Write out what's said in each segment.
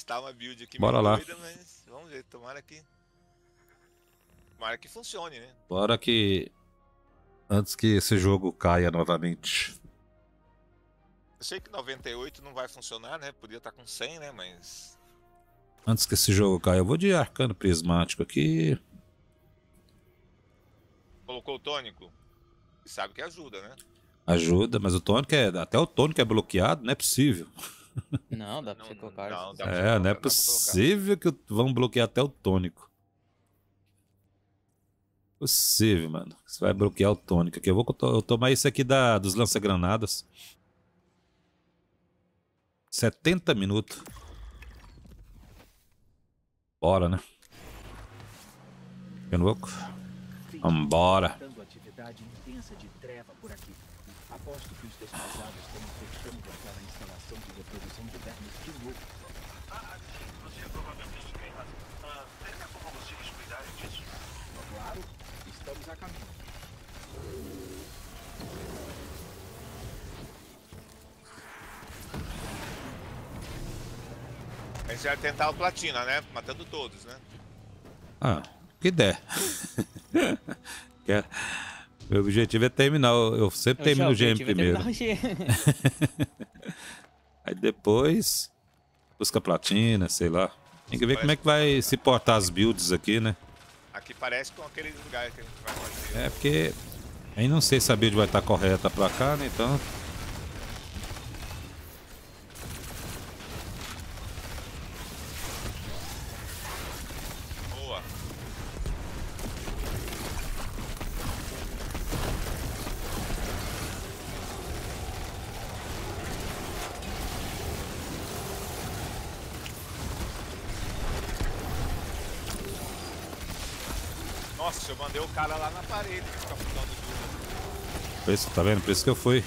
testar uma build aqui Bora meio lá. doida, mas vamos ver, tomara que funcione, né? Bora que... Antes que esse jogo caia novamente. Eu sei que 98 não vai funcionar, né? Podia estar com 100, né? Mas... Antes que esse jogo caia, eu vou de arcano prismático aqui. Colocou o tônico? Sabe que ajuda, né? Ajuda, mas o tônico é... Até o tônico é bloqueado, não é possível. Não, dá pra você colocar. Não, dá pra É, não é colocar, dá pra colocar. possível que vão bloquear até o tônico. Possível, mano. Você vai bloquear o tônico aqui. Eu vou tomar isso aqui dos lança-granadas. 70 minutos. Bora, né? Ficando louco? Vambora. Atividade intensa de treva por aqui. Aposto que os desprezados estão fechando aquela instalação de reprodução de vermes de novo. Você provavelmente tem razão. Teria como vocês cuidarem disso? Claro, estamos a caminho. A gente vai tentar o platina, né? Matando todos, né? Ah, o que der. Meu objetivo é terminar. Eu sempre termino o GM primeiro. Aí depois busca platina, sei lá. Tem que ver como é que vai se portar as builds aqui, né? Aqui parece com aqueles lugares que a gente vai fazer. É porque aí não sei se a build vai estar correta pra cá, né? Então. Boa. Nossa, eu mandei o cara lá na parede ficar pulando tudo. Por isso, tá vendo? Por isso que eu fui.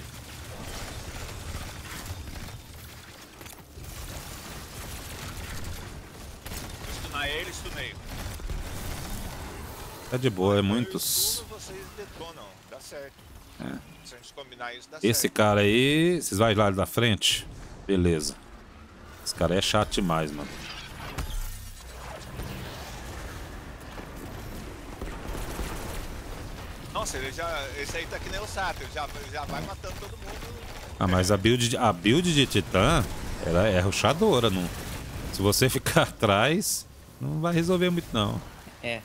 Stunar ele, stunei. Tá de boa, é muitos. Vocês detonam, dá certo. É. Se a gente combinar isso, dá Esse certo. cara aí, vocês vão lá da frente? Beleza. Esse cara é chato demais, mano. Nossa, esse aí tá que nem o Sato, ele já vai matando todo mundo. Ah, mas a build de Titã, ela é rushadora, não. Se você ficar atrás, não vai resolver muito não. É.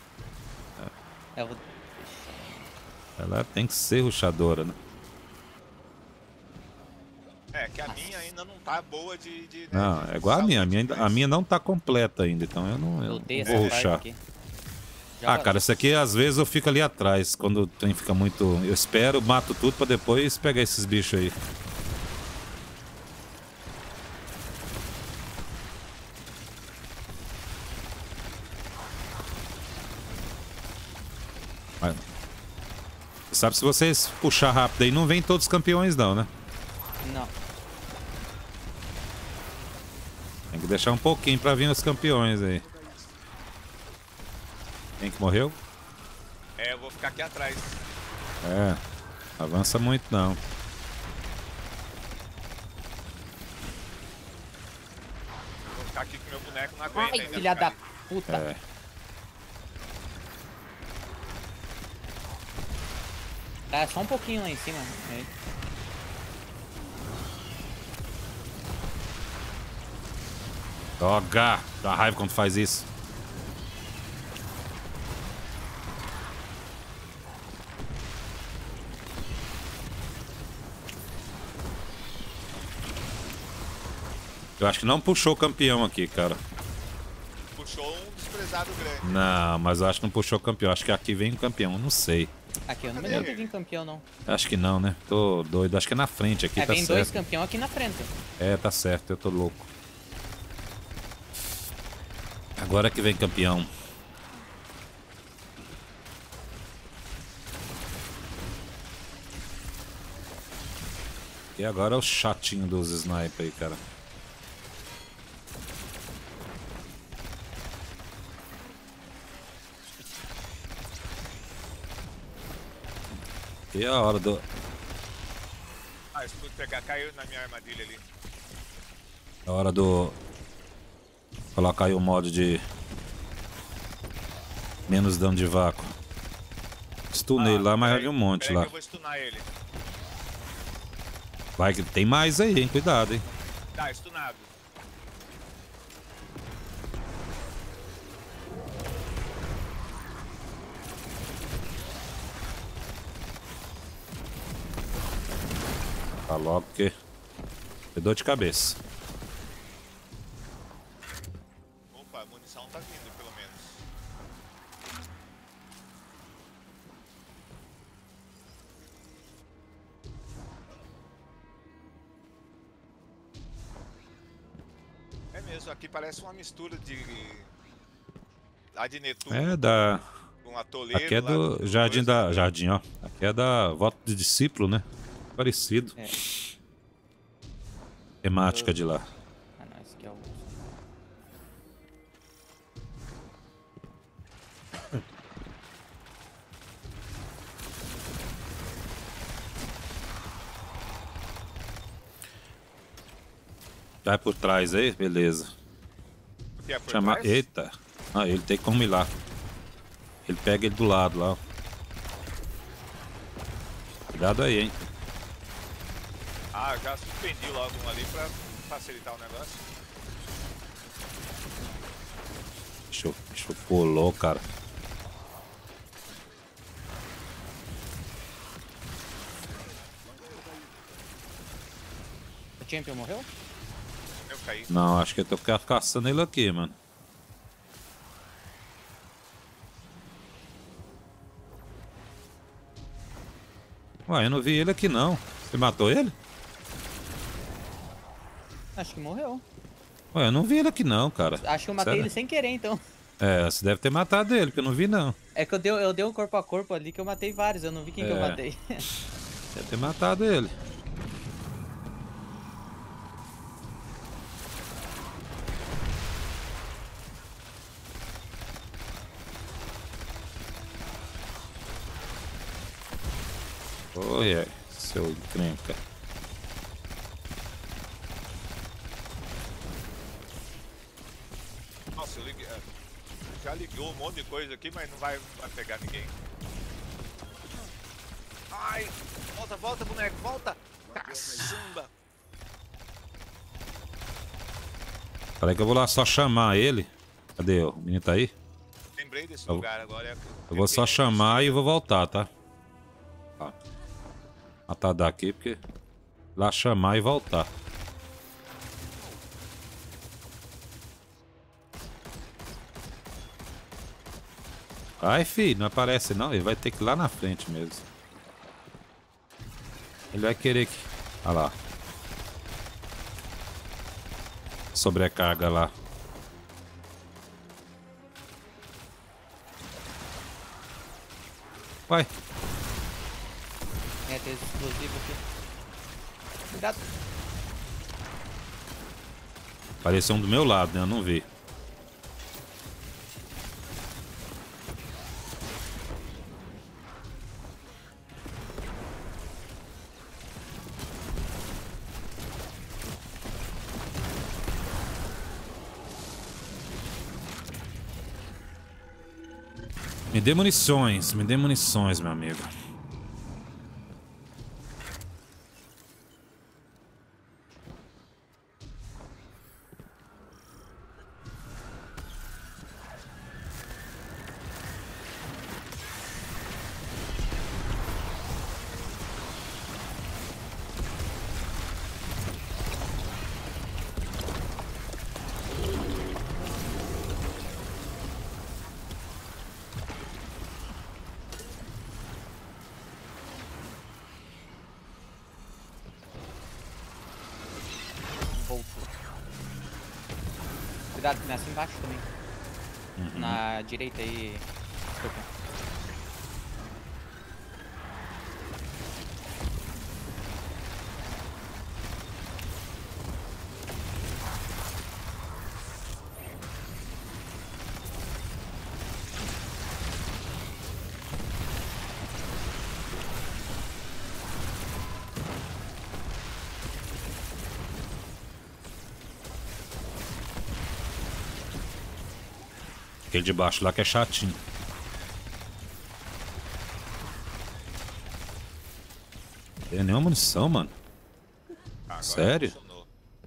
Ela tem que ser rushadora, né? É, que a minha ainda não tá boa de Não, é igual a minha. A minha não tá completa ainda, então eu não vou rushar. Ah, cara, isso aqui às vezes eu fico ali atrás. Quando o trem fica muito... Eu espero, mato tudo pra depois pegar esses bichos aí. Mas... Você sabe, se vocês puxar rápido aí, não vem todos os campeões não, né? Não. Tem que deixar um pouquinho pra vir os campeões aí. Quem que morreu? É, eu vou ficar aqui atrás. É, avança muito não. Vou ficar aqui com meu boneco, não aguenta Ai, ainda. filha da puta. É. Tá, só um pouquinho lá em cima. Aí. Droga! Dá raiva quando faz isso. Eu acho que não puxou o campeão aqui, cara. Puxou um desprezado grande. Não, mas eu acho que não puxou o campeão. Acho que aqui vem o campeão, não sei. Aqui eu não me lembro de vir campeão, não. Acho que não, né? Tô doido. Acho que é na frente aqui, tá vem certo. dois campeões aqui na frente. É, tá certo. Eu tô louco. Agora que vem campeão. E agora é o chatinho dos sniper aí, cara. E a hora do... Ah, isso tudo pegar, caiu na minha armadilha ali. A hora do... Colocar aí o mod de menos dano de vácuo. Stunei lá, mas havia um monte lá. Eu vou stunar ele. Vai que tem mais aí, hein? Cuidado, hein? Tá, stunado. Tá logo porque é dor de cabeça. Opa, a munição tá vindo, pelo menos. É mesmo, aqui parece uma mistura de... Lá de Netuno. É da... Um atoleiro. Aqui é do Jardim da... Jardim, ó. Aqui é da Voto de Discípulo, né? Parecido. É. Temática de lá. Ah, não, esse aqui é o... Vai por trás aí, beleza. O que é por Chamar... trás? Eita. Ah, ele tem como ir lá. Ele pega ele do lado lá, ó. Cuidado aí, hein. Ah, já suspendi logo um ali pra facilitar o negócio. Deixa eu pulou, cara. O Champion morreu? Eu caí. Não, acho que eu tô caçando ele aqui, mano. Ué, eu não vi ele aqui não. Você matou ele? Acho que morreu. Ué, eu não vi ele aqui não, cara. Acho que eu matei Sério? ele sem querer, então. É, você deve ter matado ele, porque eu não vi não. É que eu dei um corpo a corpo ali que eu matei vários, eu não vi quem que eu matei. Deve ter matado ele. Oi, seu encrenca. Nossa, eu liguei. Já ligou um monte de coisa aqui, mas não vai pegar ninguém. Ai! Volta, volta, boneco, volta! Caçamba! Peraí que eu vou lá só chamar ele. Cadê o menino tá aí? Lembrei desse lugar agora. Eu vou só chamar e vou voltar, tá? Tá. Matar daqui porque... Lá chamar e voltar. Ai, filho, não aparece não. Ele vai ter que ir lá na frente mesmo. Ele vai querer que... Olha lá. Sobrecarga lá. Vai. É, tem esse explosivo aqui. Cuidado. Apareceu um do meu lado, né? Eu não vi. Me dê munições, meu amigo. Voltou. Cuidado, nessa embaixo também. Na direita aí. Escorpião. Aquele de baixo lá que é chatinho. Não tem nenhuma munição, mano. Agora Sério? funcionou.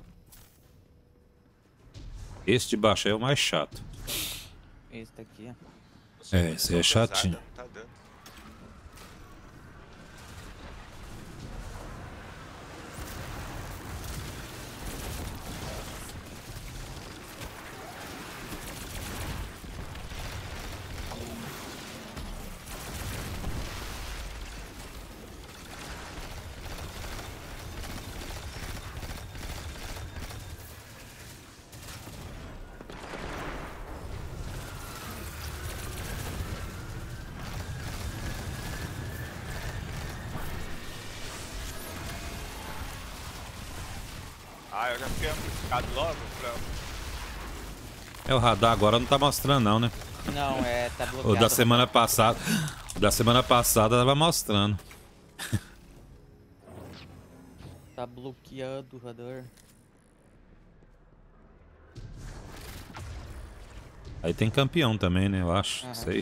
Esse de baixo aí é o mais chato. Esse daqui. É, esse aí é chatinho. Não tá dando. Ah, eu já fiquei amplificado logo pra... É, o radar agora não tá mostrando não, né? Não, tá bloqueado. O da semana passada. Da semana passada tava mostrando. Tá bloqueado o radar. Aí tem campeão também, né? Eu acho. Aham. Sei.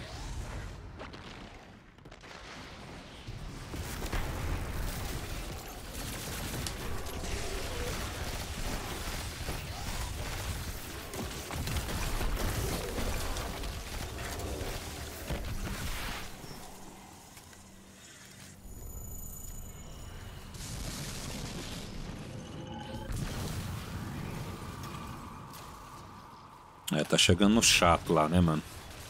É, tá chegando no chato lá, né, mano?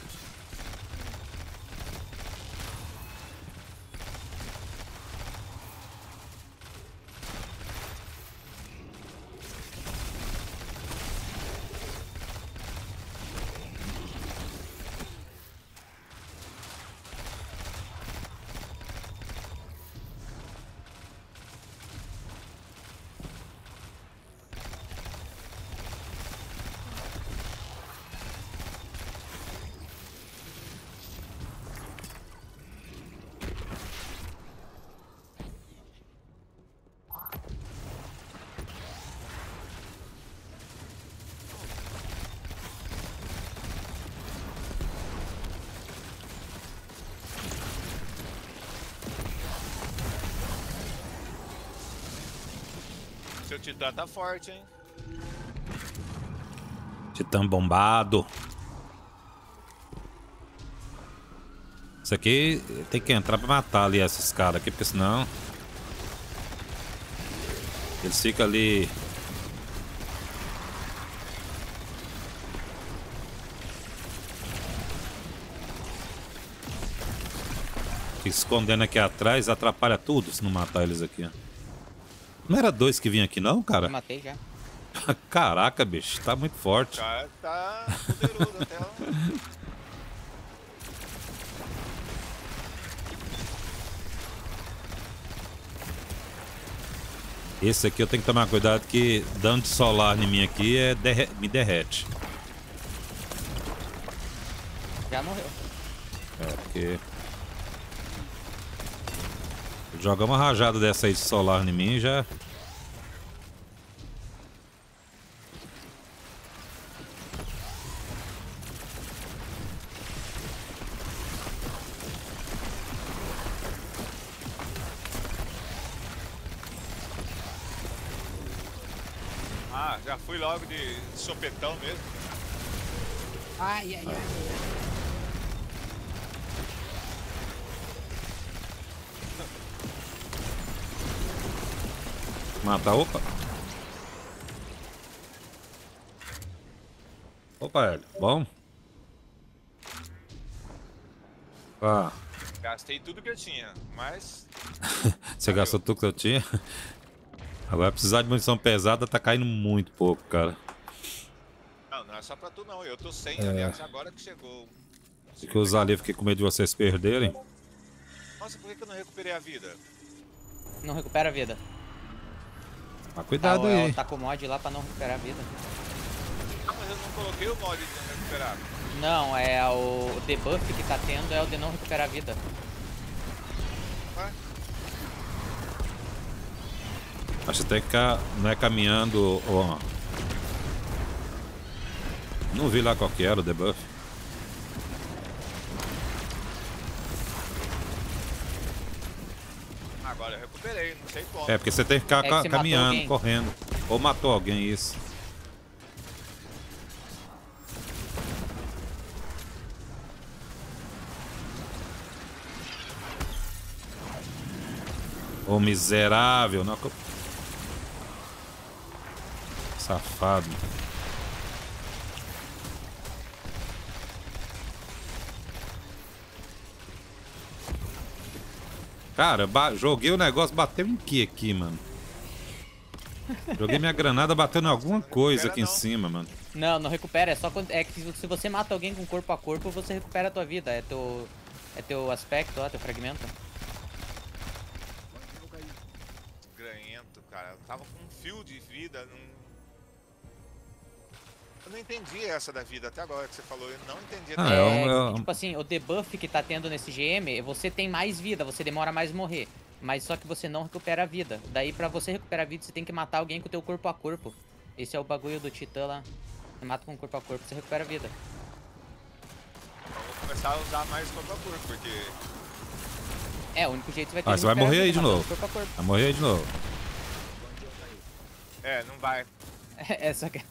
Seu Titã tá forte, hein? Titã bombado. Isso aqui tem que entrar pra matar ali esses caras aqui, porque senão... Eles ficam ali... Fica escondendo aqui atrás, atrapalha tudo se não matar eles aqui, ó. Não era dois que vinha aqui não, cara? Eu matei já. Caraca, bicho, tá muito forte. O cara tá poderoso até lá. Esse aqui eu tenho que tomar cuidado que dano de solar em mim aqui me derrete. Já morreu. É, porque... Jogar uma rajada dessa aí de solar em mim já... Ah, já fui logo de sopetão mesmo. Ai, ai, ai. Mata, opa. Opa, Hélio, bom? Ah, Gastei tudo que eu tinha, mas... você gastou tudo que eu tinha? Agora precisar de munição pesada tá caindo muito pouco, cara. Não, não é só pra tu não, eu tô sem, aliás, agora que chegou. Tem que usar ali, fiquei com medo de vocês perderem. Nossa, por que eu não recuperei a vida? Não recupera a vida. Mas cuidado Tá, aí. tá com o mod lá pra não recuperar a vida. Ah, mas eu não coloquei o mod de não recuperar. Não, é o debuff que tá tendo é o de não recuperar a vida. Ué? Mas você tem que ficar, não é caminhando, ó. Não vi lá qual que era o debuff. Agora eu recuperei, não sei como. É, porque você tem que ficar É que você caminhando, correndo. Ou matou alguém, isso. Ô miserável, não. Safado. Cara, joguei o negócio, bateu em que aqui, mano? Joguei minha granada, bateu em alguma coisa aqui em cima, mano. Não, não recupera, é só quando. É que se você mata alguém com corpo a corpo, você recupera a tua vida. É teu aspecto, ó, teu fragmento. Granhento, cara. Eu tava com um fio de vida. Eu não entendi essa da vida até agora que você falou. Eu não entendi. Tipo assim, o debuff que tá tendo nesse GM, você tem mais vida, você demora mais a morrer. Mas só que você não recupera a vida. Daí pra você recuperar a vida, você tem que matar alguém com o teu corpo a corpo. Esse é o bagulho do Titã lá. Você mata com corpo a corpo, você recupera a vida. Então eu vou começar a usar mais corpo a corpo, porque... É, o único jeito que você vai ter Ah, você vai morrer aí de novo. corpo a corpo. Vai morrer aí de novo. É, não vai. Essa aqui.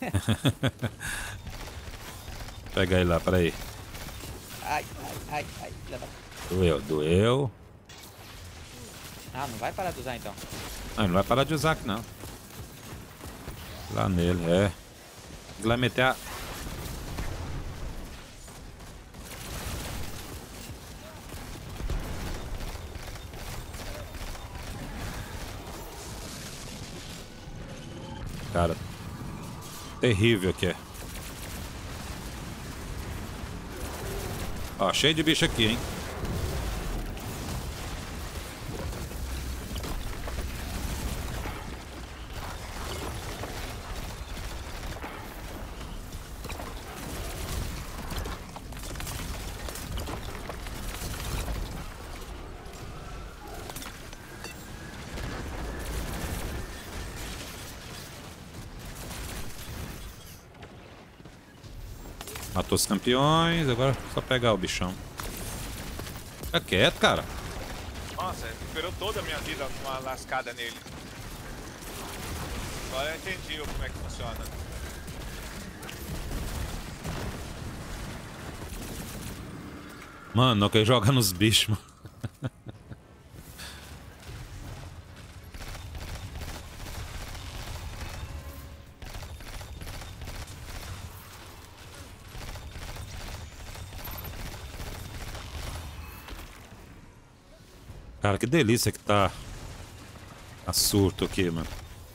Pega ele lá, peraí. Ai. Doeu. Ah, não vai parar de usar então. Não, ele não vai parar de usar aqui, não. Lá nele, é. Ele vai meter a... Cara, terrível aqui, é. Ó, cheio de bicho aqui, hein. Matou os campeões, agora é só pegar o bichão. Fica quieto, cara. Nossa, recuperou toda a minha vida numa lascada nele. Agora eu entendi como é que funciona. Mano, não quer jogar nos bichos, mano. Cara, que delícia que tá a surto aqui, mano.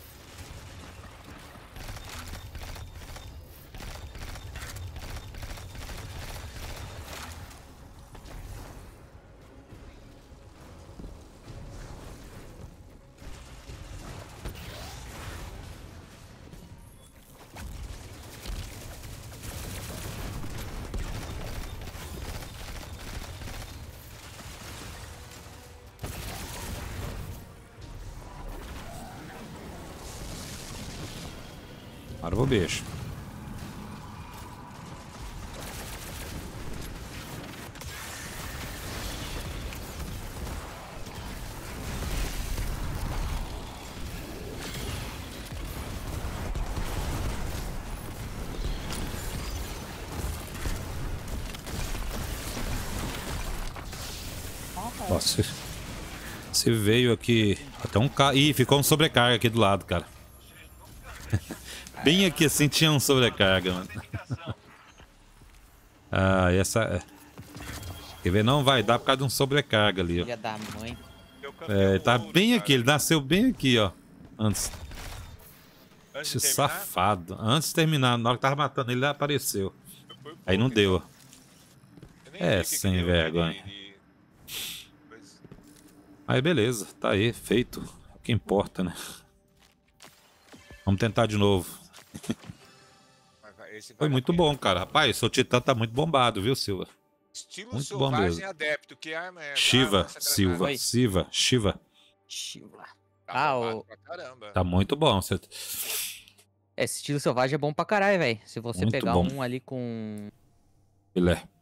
Para o bicho. Nossa, você veio aqui até um carro. Ih, ficou um sobrecarga aqui do lado, cara. Bem aqui assim tinha um sobrecarga, mano. Ah, essa... Quer ver? Não vai dar por causa de um sobrecarga ali, ó. Filha da mãe. É, tá bem aqui, ele nasceu bem aqui, ó. Antes. Antes de terminar, Safado. Antes de terminar, na hora que tava matando ele, ele apareceu. Aí não deu, ó. eu nem É, vi o que sem deu vergonha. Aí beleza, tá aí, feito. O que importa, né? Vamos tentar de novo. Foi muito bom, cara. Rapaz, seu Titã tá muito bombado, viu, Silva? Estilo muito bom selvagem mesmo. adepto, que arma é? Shiva, Arma, Silva, Oi. Shiva. Tá Ah, bombado o... pra caramba. Tá muito bom. Você... Esse estilo selvagem é bom pra caralho, velho. Se você Muito pegar bom. um ali com... Filé.